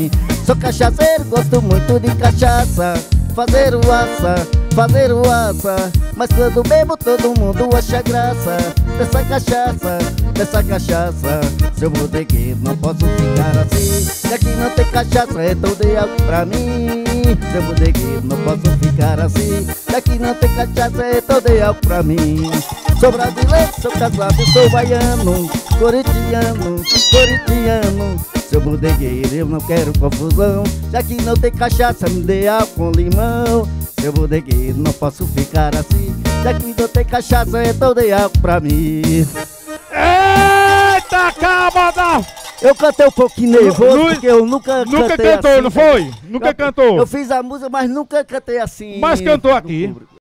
mim. Sou cachaceiro, gosto muito de cachaça, fazer o aça. Mas quando bebo todo mundo acha graça dessa cachaça. Seu bodegueiro, não posso ficar assim. Daqui não tem cachaça, então dê algo pra mim. Seu bodegueiro, não posso ficar assim. Daqui não tem cachaça, então dê algo pra mim. Sou brasileiro, sou casado, sou baiano, corintiano. Seu bodegueiro, eu não quero confusão. Já que não tem cachaça, me dê álcool com limão. Seu bodegueiro, não posso ficar assim. Já que não tem cachaça, então dê álcool pra mim. Eita, calma! Eu cantei um pouquinho nervoso, porque eu nunca cantou, assim, não foi? Nunca cantou. Eu fiz a música, mas nunca cantei assim. Mas cantou aqui.